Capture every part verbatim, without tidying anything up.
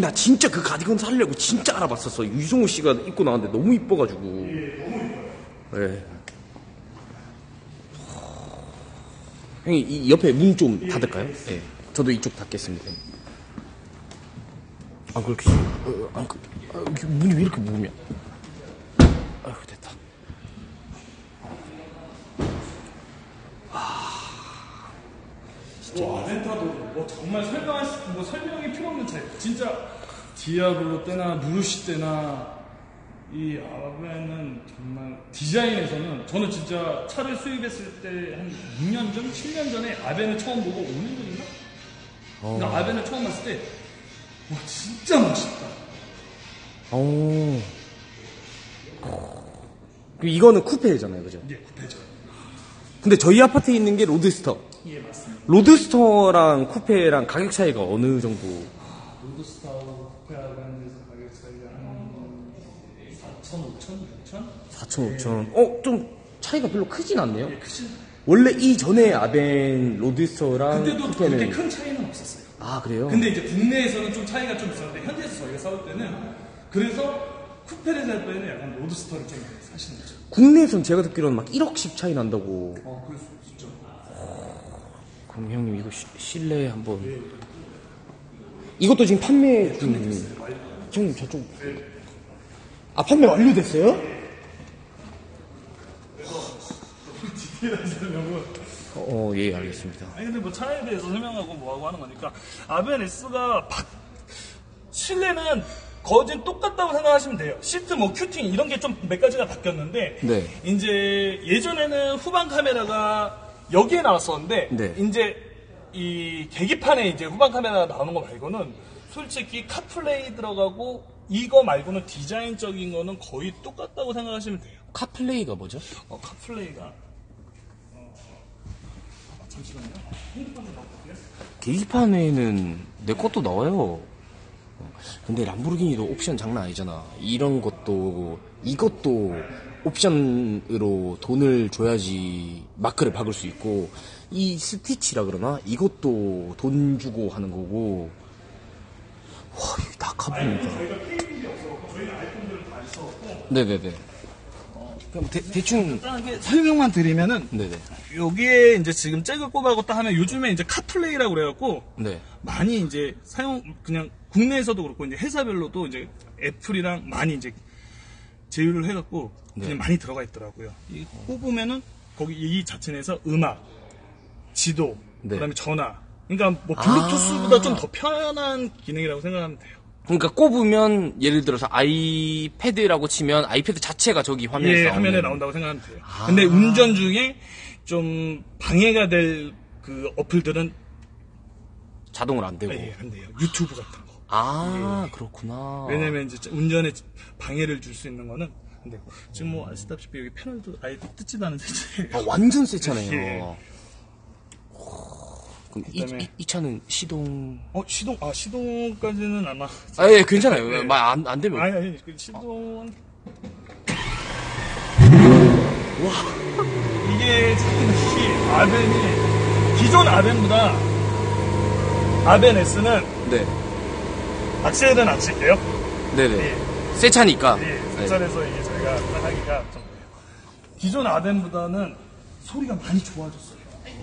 나 진짜 그 가디건 살려고 진짜 알아봤었어. 유승우 씨가 입고 나왔는데 너무 이뻐가지고. 예, 너무 이뻐요. 네. 형님, 이 옆에 문 좀 닫을까요? 예. 네. 저도 이쪽 닫겠습니다. 아, 그렇게, 어, 아, 그, 아, 문이 왜 이렇게 무으면? 아휴, 됐다. 아. 진짜. 와, 아벤타도 뭐 정말 설명할 수, 뭐 설명이 필요 없는 차이. 진짜, 디아블로 때나, 누르시 때나, 이 아벤은 정말 디자인에서는 저는 진짜 차를 수입했을 때 한 육 년 전, 칠 년 전에 아벤을 처음 보고 오 년 전인가? 어. 그러니까 아벤을 처음 봤을 때 와 진짜 멋있다. 오. 이거는 쿠페잖아요, 그죠? 예, 쿠페죠. 근데 저희 아파트에 있는 게 로드스터. 예, 맞습니다. 로드스터랑 쿠페랑 가격 차이가 어느 정도? 로드스터하고 쿠페하고 하는 데서 가격 차이가 한 사천, 오천, 육천? 사천, 오천. 어, 좀 차이가 별로 크진 않네요. 예, 크진. 원래 이전에 아벤 로드스터랑 그때도 쿠페는 그렇게 큰 차이는 없었어요. 아, 그래요? 근데 이제 국내에서는 좀 차이가 좀 있었는데 현지에서 저희가 싸울 때는 그래서 쿠페를 살 때는 약간 로드스터를 좀 많이 사시는 거죠. 국내에서는 제가 듣기로는 막 일억씩 차이 난다고. 어, 그럴 수 있죠. 그럼 형님 이거 시, 실내 한번. 네. 이것도 지금 판매 중. 네, 형님 저쪽. 네. 아, 판매 완료됐어요? 네. 그래서 디테일한 설명은. 어, 어, 예, 알겠습니다. 아니 근데 뭐 차에 대해서 설명하고 뭐하고 하는 거니까 아벤 S가 바... 실내는 거진 똑같다고 생각하시면 돼요. 시트 뭐 큐팅 이런 게 좀 몇 가지가 바뀌었는데 네. 이제 예전에는 후방 카메라가 여기에 나왔었는데 네. 이제 이 계기판에 이제 후방 카메라가 나오는 거 말고는 솔직히 카플레이 들어가고 이거 말고는 디자인적인 거는 거의 똑같다고 생각하시면 돼요. 카플레이가 뭐죠? 어, 카플레이가 어, 잠시만요. 핸드폰 좀 넣어볼게요. 계기판에는 내 것도 나와요. 근데 람보르기니도 옵션 장난 아니잖아. 이런 것도 이것도 옵션으로 돈을 줘야지 마크를 박을 수 있고, 이 스티치라 그러나 이것도 돈 주고 하는 거고. 와, 이게 다 카본이다. 저희가 케이블이 없어서 저희는 아이폰들을 다 있어갖고. 네네네. 그럼 대, 대충 간단하게 설명만 드리면은, 네네. 여기에 이제 지금 잭을 꼽아갖고 하면 요즘에 이제 카플레이라고 그래갖고 네. 많이 이제 사용 그냥 국내에서도 그렇고 이제 회사별로도 이제 애플이랑 많이 이제 제휴를 해갖고 그냥 네. 많이 들어가 있더라고요. 이 꼽으면은 거기 이 자체 내에서 음악, 지도, 네. 그다음에 전화. 그러니까 뭐 블루투스보다 아~ 좀 더 편한 기능이라고 생각하면 돼요. 그러니까 꼽으면 예를 들어서 아이패드라고 치면 아이패드 자체가 저기 화면에 예, 화면에 나온다고 생각하면 돼요. 아~ 근데 운전 중에 좀 방해가 될 그 어플들은 자동으로 안 되고. 예, 안 돼요. 유튜브 같은 거. 아, 예. 그렇구나. 왜냐면 이제 운전에 방해를 줄 수 있는 거는 안 되고. 지금 뭐 아시다시피 여기 패널도 아예 뜯지도 않은 세차예요. 아, 완전 세차네요. 예. 그럼 이, 이, 이 차는 시동. 어, 시동, 아, 시동까지는 아마. 아, 예, 괜찮아요. 예. 말 안, 안 되면. 아니, 아니, 그 시동은. 와. 이게 참, 이 아벤이, 기존 아벤보다 아벤 S는. 네. 악셀은 안 칠게요. 네네. 예. 새 차니까. 예, 새 차에서 이게 저희가 딱 하기가 좀. 기존 아벤보다는 소리가 많이 좋아졌어요.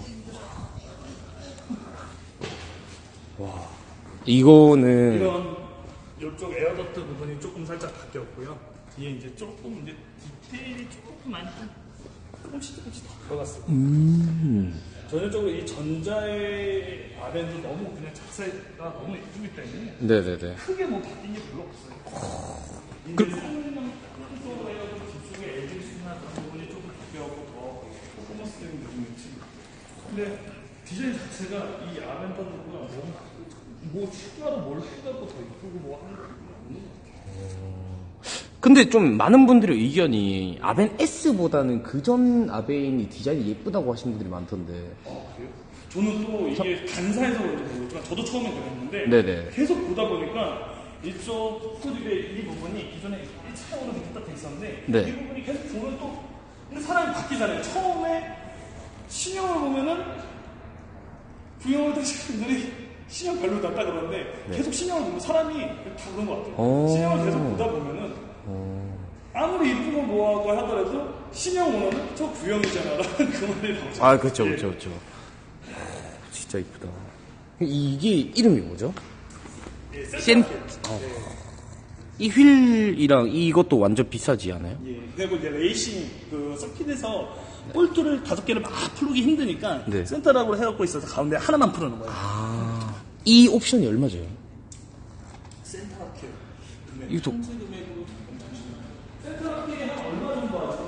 와. 이거는. 이런 이쪽 에어덕트 부분이 조금 살짝 바뀌었고요. 뒤에 이제 조금 이제 디테일이 조금 많이 조금씩 조금씩 더 들어갔어요. 음. 전형적으로 이 전자의 아벤도 너무 그냥 자세가 너무 예쁘기 때문에 네네네. 크게 뭐 바뀐 게 별로 없어요. 이제 그... 성능 크고 해가지고 뒤쪽에 에이지스나 그런 부분이 조금 바뀌어갖고 더 퍼포먼스적인 느낌이 있지. 근데 디자인 자체가 이 아벤타드보다 너무 뭐 추가로 뭘 해갖고 더 이쁘고 뭐 하는 거 없는 것 같아요. 근데 좀 많은 분들의 의견이 아벤 S보다는 그전 아벤이 디자인이 예쁘다고 하시는 분들이 많던데. 아, 그래요? 저는 또 이게 간사해서 그런지 모르겠지만 저도 처음에 그랬는데 네네. 계속 보다 보니까 이쪽 후드의 이 부분이 기존에 일 차량으로 이렇게 딱 돼 있었는데 네. 이 부분이 계속 보면 또 근데 사람이 바뀌잖아요. 처음에 신형을 보면은 구형을 타시는 분들이 신형 별로다 딱 그러는데 네. 계속 신형을 보면 사람이 다 그런 것 같아요. 오. 신형을 계속 보다 보면은 오. 아무리 이쁘고 뭐하고 하더라도 신형 오너는 저 구형이잖아 라는 그 말이 나오죠. 아, 그쵸, 예. 그쵸, 그쵸. 진짜 이쁘다. 이게 이름이 뭐죠? 예, 센, 센터 어. 이 휠이랑 이것도 완전 비싸지 않아요? 예. 그리고 이제 레이싱 그 서킷에서 볼트를 다섯 개를 막 풀기 힘드니까 네. 센터락으로 해갖고 있어서 가운데 하나만 풀어놓은 거예요. 아, 이 옵션이 얼마죠? 센터락이요. 이것도 현재 금액으로 센터락이 한 얼마 정도 하죠?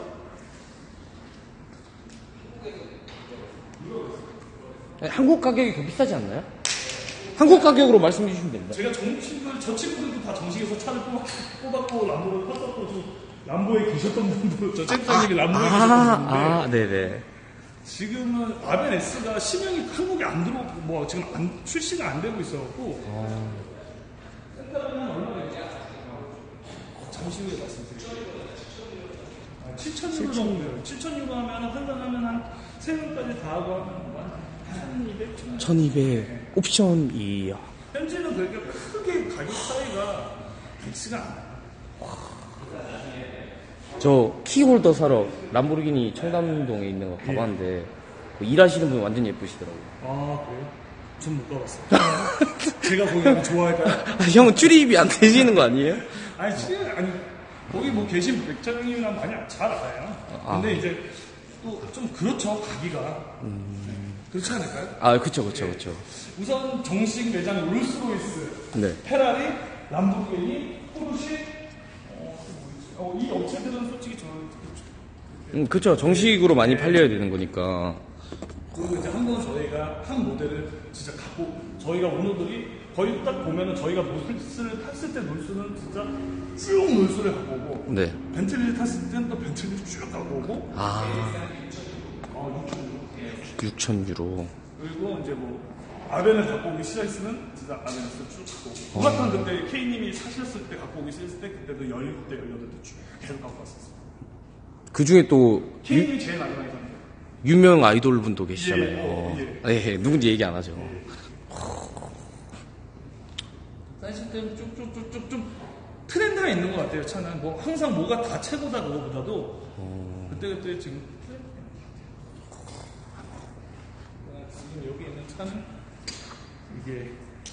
한국 가격이 더 비싸지 않나요? 한국 가격으로 말씀해 주시면 됩니다. 제가 정식을 저 친구들도 다 정식에서 차를 뽑았, 뽑았고 람보를 탔었고 지금 람보에 계셨던 분도 저 잼장님이 람보에 아, 계셨던 분인데 아, 네네. 지금은 아벤 S가 신형이 한국에 안 들어 뭐 지금 안, 출시가 안 되고 있어갖고 센터는 얼마 되죠? 잠시 후에 말씀드릴게요. 아, 칠천 유로 정도 돼요. 칠천 유로 하면 환산하면 한 세 명까지 다 하고 하면 한 천이백 정도. 천이백 옵션이 현재는 그렇게 크게 가격 차이가 많지가 않아요. 저 키홀더 사러 람보르기니 청담동에 있는 거 가봤는데 뭐 일하시는 분 완전 예쁘시더라고요. 아 그래요? 전 못 가봤어요. 제가 거기 좋아할까요? 아, 형은 출입이 안 되시는 거 아니에요? 아니 지금 아니 거기 뭐 계신 백차장님이랑 많이 잘 알아요. 근데 아. 이제 또 좀 그렇죠 가기가 네. 그렇지 않을까요? 아, 그쵸, 그쵸, 그쵸. 우선 정식 매장 롤스로이스, 네. 페라리, 람보르기니, 포르쉐 어, 어, 이 업체들은 솔직히 저는 음, 그쵸. 정식으로 많이 팔려야 되는 거니까. 그리고 이제 한번 저희가 한 모델을 진짜 갖고 저희가 오너들이 거의 딱 보면은 저희가 놀스를 탔을 때 놀스는 진짜 쭉 놀스를 갖고 오고 네. 벤틀리를 탔을 때는 또 벤틀리를 쭉 갖고 오고 아, 어, 육천 유로. 그리고 이제 뭐 아벤을 갖고 오기 싫어했으면 진짜 아벤을 쭉 갖고 오고 우라탄 그때 K님이 사셨을 때 갖고 오기 싫었을 때 그때도 열일곱 대 열여덟 대 쭉 계속 갖고 왔었어요. 그 중에 또 유, K님이 제일 마지막에 샀는데 유명 아이돌 분도 계시잖아요. 예, 어, 예. 아, 예, 누군지 얘기 안 하죠. 사실 좀 쭉쭉쭉쭉 좀 트렌드가 있는 것 같아요. 차는 뭐 항상 뭐가 다 최고다 그거보다도 그때 그때 지금 지금 여기 있는 차는 이게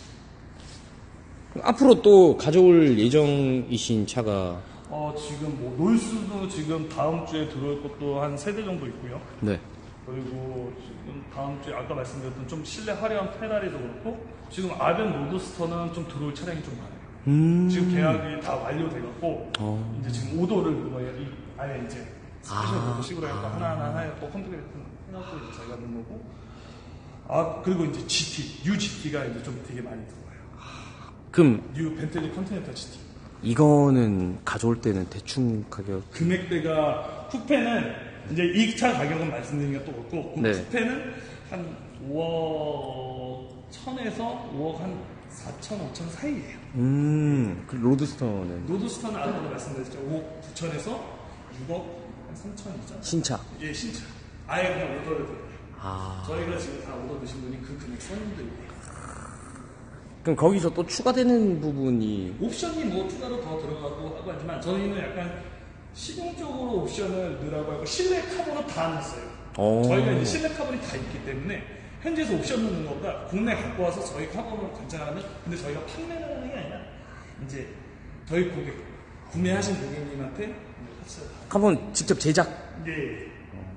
앞으로 또 가져올 예정이신 차가 어 지금 뭐 놀수도 지금 다음 주에 들어올 것도 한 세 대 정도 있고요. 네. 그리고 지금 다음 주에 아까 말씀드렸던 좀 실내 화려한 페라리도 그렇고 지금 아벤 로드스터는 좀 들어올 차량이 좀 많아요. 음. 지금 계약이 다 완료돼갖고 어. 이제 지금 오도를 뭐예요? 이 안에 이제 스페셜 아. 모드식으로 해갖고 하나하나 해갖고 컴퓨터에 해갖고 이제 저희가 넣은 거고 아 그리고 이제 지티, 뉴 지티가 이제 좀 되게 많이 들어와요. 그럼 뉴 벤틀리 컨티넨탈 지티. 이거는 가져올 때는 대충 가격. 금액대가 쿠페는 이제 이 차 가격은 말씀드리기가 또 그렇고 네. 쿠페는 한 오억 천에서 오억 한 사천, 오천 사이예요. 음, 그 로드스터는 로드스터는 아까도 말씀드렸죠. 오억 구천에서 육억 한 삼천이죠. 신차. 예, 신차. 아예 그냥 오더를 드려요. 아. 저희가 지금 다 오더 드신 분이 그 금액 선분들이에요. 그럼 거기서 또 추가되는 부분이 옵션이 뭐 추가로 더 들어가고 하고 하지만 저희는 약간 실용적으로 옵션을 넣으라고 하고 실내 카본은 다 넣었어요. 오. 저희가 이제 실내 카본이 다 있기 때문에 현지에서 옵션 넣는 것보다 국내 갖고 와서 저희 카본을 관찰하는 근데 저희가 판매를 하는 게 아니라 이제 저희 고객 구매하신 고객님한테 같이 카본 직접 제작. 예.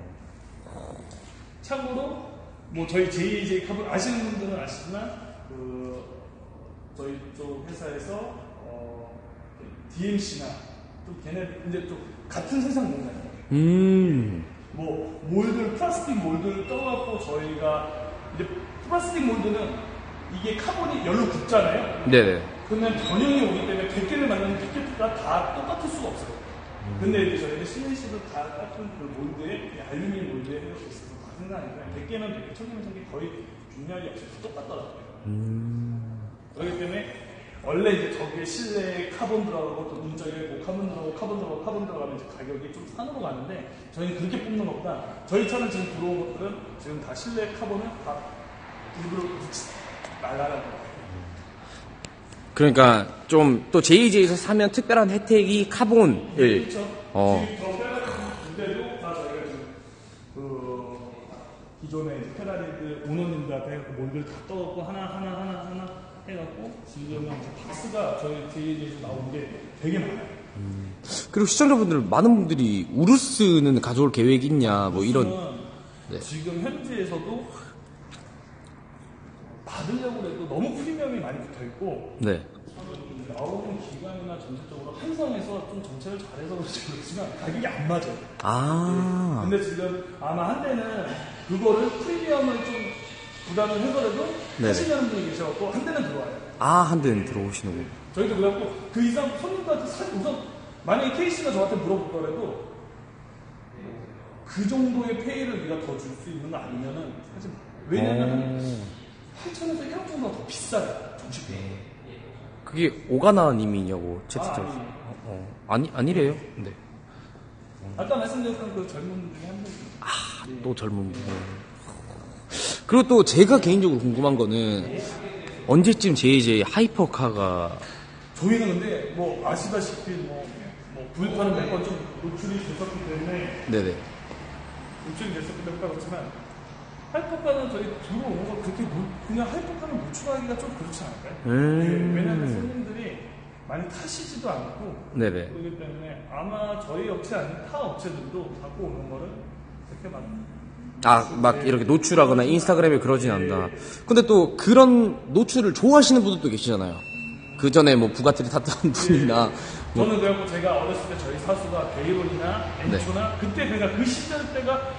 참고로 뭐 저희 제이제이 카본 아시는 분들은 아시지만 그 저희 쪽 회사에서 어 디엠씨나 좀 걔네 이제 좀 같은 세상 공간이에요. 음. 뭐 몰들 플라스틱 몰들을 떠갖고 저희가 이제 플라스틱 몰드는 이게 카본이 열로 굳잖아요. 네네. 그러면 변형이 오기 때문에 백 개를 만드는 피켓가 다 똑같을 수가 없어요. 근데 이제 저희는 시멘시도 다 같은 그 몰드에 알루미늄 몰드에 해놓고 있어서 다 생산하니까 백 개면 백 개, 천 개면 천 개 거의 중량이 없어서 똑같더라고요. 음. 그렇기 때문에 원래 이제 저기에 실내에 카본 들어가고 또 문짝에 뭐 카본 들어가고 카본 들어가고 카본 들어가면 이제 가격이 좀 산으로 가는데 저희는 그렇게 뽑는 것보다 저희 차는 지금 들어온 것들은 지금 다 실내 카본을 다 일부러 날라가는 거. 그러니까 좀 또 제이제이에서 사면 특별한 혜택이 카본을 그렇죠. 어. 지금 더 페라리 군대도 다 저희가 지금 그 기존에 이제 페라리들 오너님들한테 해갖고 몰들 다 떠갖고 하나 하나 하나 하나 해갖고 지금은 이제 박스가 저희 제이제이에서 나온 게 되게 많아요. 음. 그리고 시청자분들 많은 분들이 우르스는 가져올 계획 있냐 뭐 이런 네. 지금 현지에서도 받으려고 해도 너무 프리미엄이 많이 붙어있고 네. 나오는 기간이나 전체적으로 한성에서 좀 정책을 잘해서 그런지 모르지만 가격이 안 맞아요. 아. 네. 근데 지금 아마 한때는 그거를 프리미엄을 좀 부담을 해서라도 네네. 하시려는 분이 계셔갖고 한 대는 들어와요. 아, 한 대는 들어오시는군요. 저희도 그래갖고 그 이상 손님들한테 사, 우선 만약에 케이씨가 저한테 물어보더라도 그 정도의 페이를 네가 더 줄 수 있는 거 아니면은 하지 마. 왜냐면은 팔천에서 일억 정도가 더 비싸요. 정식 페이. 그게 오가나 님이냐고 채팅창에서. 아, 아니. 어, 어. 아니, 아니래요. 네. 아까 말씀드렸던 그 젊은 중에 한 분. 아, 또 젊은 분. 그리고 또 제가 개인적으로 궁금한 거는 언제쯤 제이제이 하이퍼카가 저희는 근데 뭐 아시다시피 뭐, 뭐 구입하는 몇 번 좀 노출이 됐었기 때문에 네네. 노출이 됐었기 때문에 그렇지만 하이퍼카는 저희 들어오는 거 그렇게 노, 그냥 하이퍼카를 노출하기가 좀 그렇지 않을까요? 음. 네, 왜냐면 손님들이 많이 타시지도 않고 네네. 그렇기 때문에 아마 저희 업체 아닌 타 업체들도 갖고 오는 거를 그렇게 막 아, 막 이렇게 노출하거나 인스타그램에 그러진 않다. 근데 또 그런 노출을 좋아하시는 분들도 계시잖아요. 그 전에 뭐 부가티를 탔던 분이나. 뭐. 저는 그래갖고 제가 어렸을 때 저희 사수가 베이론이나 엔초나 네. 그때 그러니까 그 시절 때가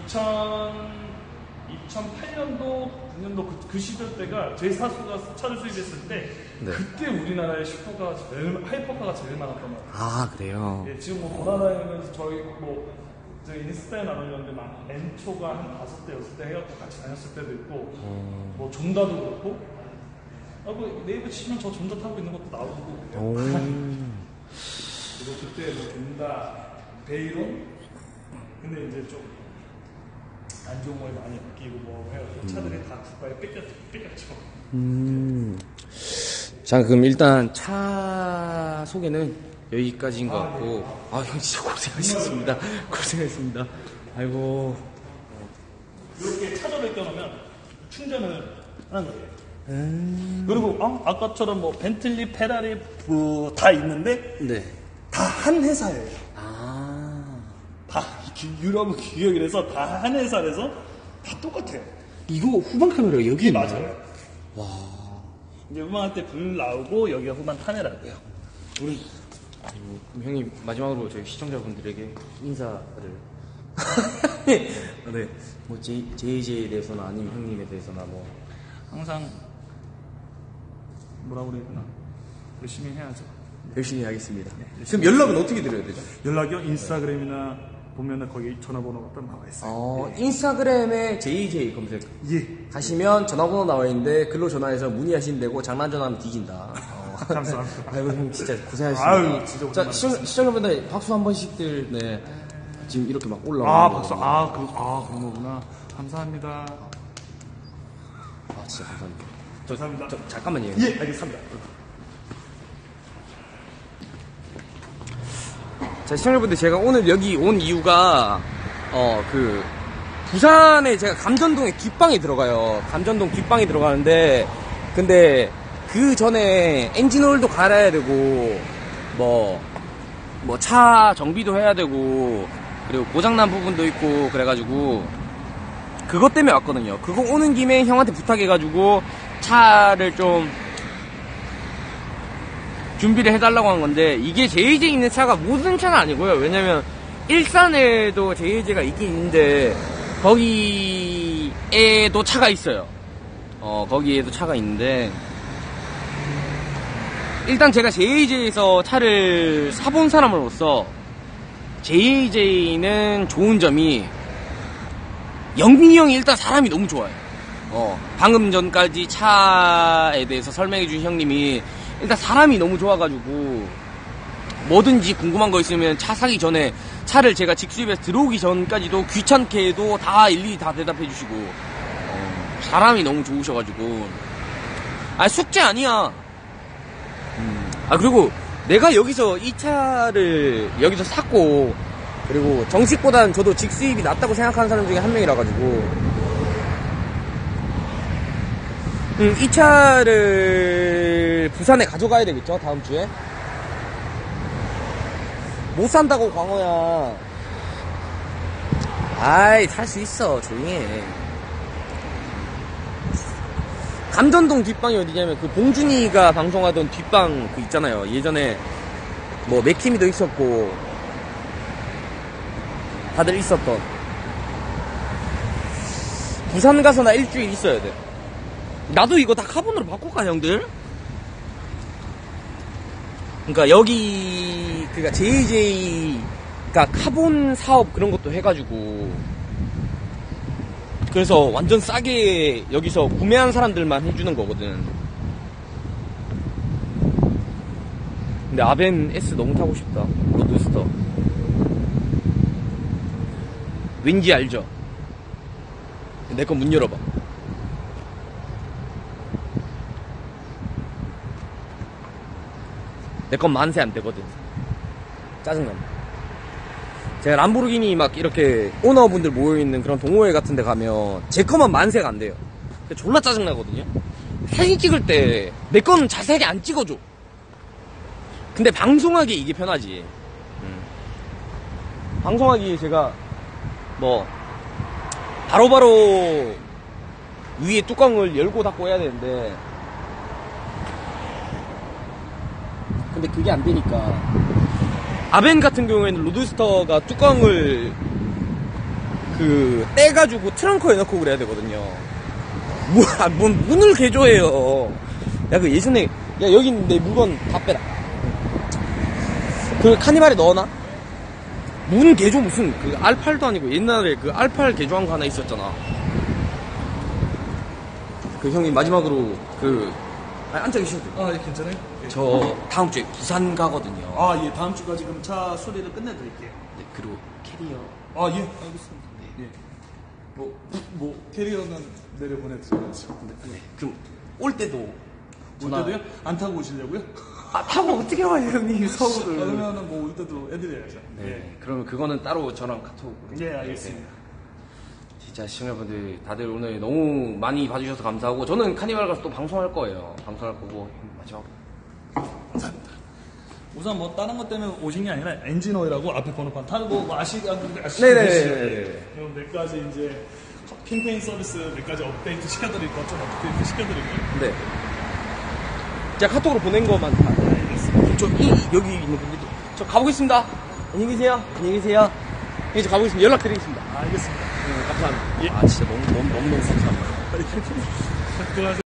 이천팔 년도, 구 년도 그, 그 시절 때가 저희 사수가 차를 수입했을 때 네. 그때 우리나라의 슈퍼가 제일, 하이퍼카가 제일 많았던 것 같아요. 아, 그래요? 예, 지금 뭐 돌아다니면서 저희 뭐 저희 인스타에 나누는데 막 엔초가 한 다섯 대, 여섯 대 해갖고 같이 다녔을 때도 있고 음. 뭐 존다도 그렇고 아, 뭐 네이버 치면 저 존다 타고 있는 것도 나오고 그리고 그때 뭐 존다, 베이론 근데 이제 좀 안 좋은 거에 많이 바뀌고 뭐 해갖고 음. 차들이 다 국가에 뺏겼, 뺏겼죠. 음. 자, 그럼 일단 차 소개는 여기까지인 것 같고, 아, 형 진짜 고생하셨습니다. 고생하셨습니다. 아이고. 이렇게 차저를 껴놓으면 충전을 하는 거예요. 음... 그리고 어? 아까처럼 뭐 벤틀리, 페라리 뭐 다 있는데 네. 다 한 회사예요. 아. 다 유럽 기획이라서 다 한 회사라서 다 똑같아요. 이거 후방 카메라가 여기 있나요? 맞아요. 와. 이제 후방할 때 불 나오고 여기가 후방 카메라고요. 우리 그럼 형님 마지막으로 저희 시청자분들에게 인사를 네, 뭐 제이제이에 대해서나 아니면 형님에 대해서나 뭐 항상 뭐라고 그래야 되나 열심히 해야죠. 열심히 하겠습니다. 네, 열심히 그럼 연락은 어떻게 드려야 되죠? 연락이요? 인스타그램이나 보면은 거기 전화번호가 딱 나와 있어요. 어, 네. 인스타그램에 제이제이 검색 예. 하시면 전화번호 나와 있는데 글로 전화해서 문의하시면 되고 장난 전화하면 뒤진다. 어. 감사합니다. 아이고 형 진짜 고생하셨습니다. 아유 진짜 자 시청, 시청자분들 박수 한 번씩들 네 지금 이렇게 막 올라오는 아 박수 아 그 아 그런 거구나. 감사합니다. 아 진짜 감사합니다. 저, 감사합니다. 저, 잠깐만요. 예 알겠습니다. 자, 시청자분들 제가 오늘 여기 온 이유가 어 그 부산에 제가 감전동에 뒷방에 들어가요. 감전동 뒷방에 들어가는데 근데 그 전에 엔진오일도 갈아야 되고 뭐 뭐 차 정비도 해야 되고 그리고 고장난 부분도 있고 그래가지고 그것 때문에 왔거든요. 그거 오는 김에 형한테 부탁해가지고 차를 좀 준비를 해달라고 한 건데 이게 제이제이 있는 차가 모든 차는 아니고요. 왜냐면 일산에도 제이제이가 있긴 있는데 거기에도 차가 있어요. 어 거기에도 차가 있는데 일단 제가 제이제이에서 차를 사본 사람으로서 제이제이는 좋은 점이 영빈이 형이 일단 사람이 너무 좋아요. 어 방금 전까지 차에 대해서 설명해 주신 형님이 일단 사람이 너무 좋아가지고 뭐든지 궁금한 거 있으면 차 사기 전에 차를 제가 직수입해서 들어오기 전까지도 귀찮게 해도 다 일일이 다 대답해 주시고 어, 사람이 너무 좋으셔가지고 아, 숙제 아니야. 음. 아, 그리고 내가 여기서 이 차를 여기서 샀고, 그리고 정식보다는 저도 직수입이 낫다고 생각하는 사람 중에 한 명이라 가지고, 음, 이 차를 부산에 가져가야 되겠죠, 다음 주에? 못 산다고, 광호야. 아이, 살 수 있어, 조용히 해. 감전동 뒷방이 어디냐면 그 봉준이가 방송하던 뒷방 그 있잖아요. 예전에 뭐 맥키미도 있었고 다들 있었던. 부산 가서 나 일주일 있어야 돼. 나도 이거 다 카본으로 바꿀까 형들? 그러니까 여기 그니까 제이제이가 카본 사업 그런 것도 해가지고, 그래서 완전 싸게 여기서 구매한 사람들만 해주는 거거든. 근데 아벤 S 너무 타고 싶다. 로드스터. 왠지 알죠? 내 거 문 열어봐. 내 건 만세 안 되거든. 짜증난다. 제가 람보르기니 막 이렇게 오너분들 모여있는 그런 동호회 같은 데 가면 제 거만 만세가 안 돼요. 졸라 짜증나거든요. 사진 찍을 때 내 거는 자세하게 안 찍어줘. 근데 방송하기 이게 편하지. 음. 방송하기 제가 뭐 바로바로 위에 뚜껑을 열고 닫고 해야 되는데, 근데 그게 안 되니까 아벤 같은 경우에는 로드스터가 뚜껑을 그 떼가지고 트렁크에 넣고 그래야 되거든요. 뭐, 아, 뭔 문을 개조해요. 야, 그 예전에 야 여기 내 물건 다 빼라. 그 카니발에 넣어놔. 문 개조 무슨 그 알팔도 아니고 옛날에 그 알팔 개조한 거 하나 있었잖아. 그 형이 마지막으로 그 아니, 앉아 계셔도 돼요. 아, 예, 괜찮아요? 예. 저 다음 주에 부산 가거든요. 아, 예, 다음 주까지 그럼 차 수리를 끝내드릴게요. 네, 그리고 캐리어. 아, 예, 알겠습니다. 네. 예. 뭐, 뭐, 캐리어는 내려보내드려야죠. 네, 그럼 올 때도 올 전화- 때도요? 안 타고 오시려고요? 아, 타고 어떻게 와요 형님 서울을. 그러면은 뭐, 올 때도 해드려야죠. 네, 그러면 그거는 따로 저랑 카톡으로. 예, 예, 알겠습니다. 네. 진짜 시청자분들 다들 오늘 너무 많이 봐주셔서 감사하고, 저는 카니발 가서 또 방송할 거예요. 방송할 거고 마지막으로. 우선 뭐 다른 것 때문에 오신 게 아니라 엔진 오일하고 앞에 번호판 타고 뭐 아시, 아시듯이 네네네네. 몇 가지 이제 캠페인 서비스 몇 가지 업데이트 시켜드릴 거 좀 업데이트 시켜드릴게요. 네. 제가 카톡으로 보낸 것만 다. 알겠습니다. 저 이, 여기 있는 분들도 저 가보겠습니다. 안녕히 계세요. 안녕히 계세요. 예, 저 가보겠습니다. 연락드리겠습니다. 알겠습니다. 네, 감사합니다. 아 진짜 너무 너무 너무 너무 감사합니다. 들어가세요.